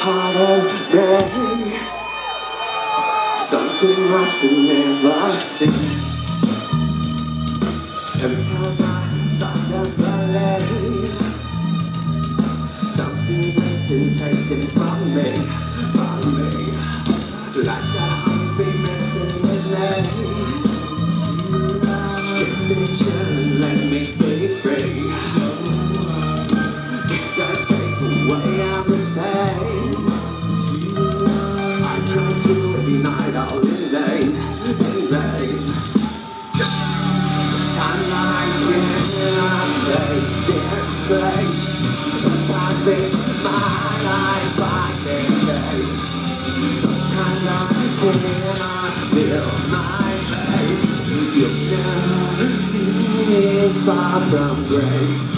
part of me. Something lost and never seen. Every time I start to believe something has been taken from me. Life's gotta always be messing with me. Give me chill, let me be free. Gotta take away all this pain. I try to every night, all in vain, in vain. Sometimes I cannot take this space. Sometimes it's my life I can taste. Sometimes I cannot feel my face. You'll never see me far from grace.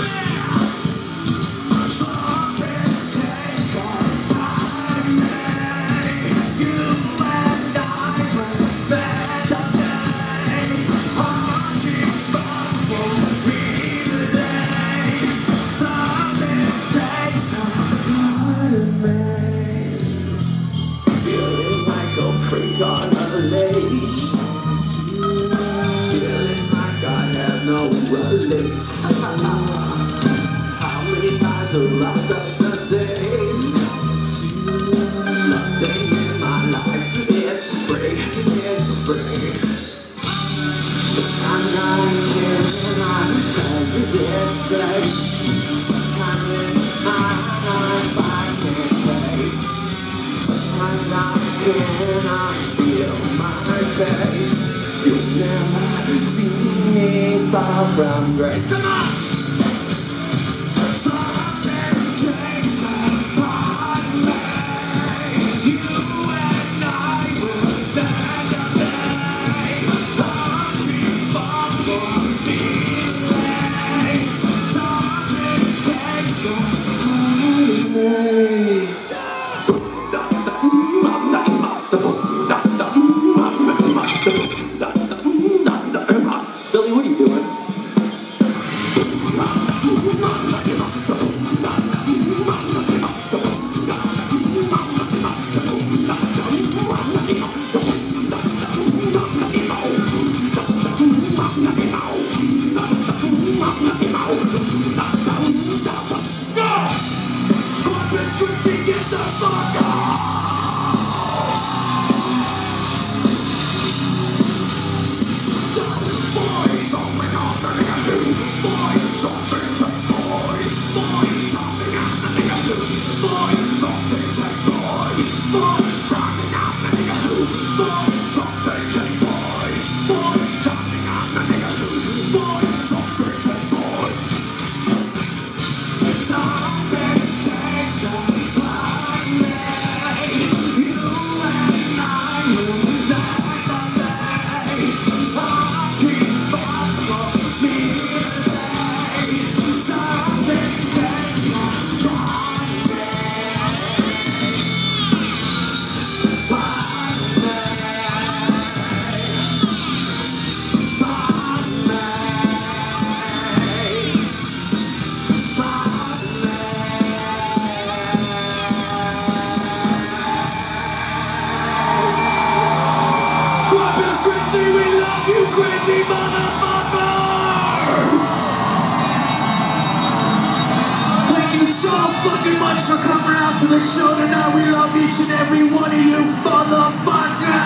Freak on a leash, feeling like I have no release. How many times have I done the same? Nothing in my life is free, it's free. Sometimes I cannot take this place. Sometimes in my life I can't face. Sometimes I cannot feel my face. You'll never see me far from grace. Come on! Something takes a part of me. You and I will never be. I'll keep on for me. Something takes a part of me. Billy, what are you doing? Get the fuck off! We love you, crazy motherfucker! Thank you so fucking much for coming out to the show tonight. We love each and every one of you, motherfuckers!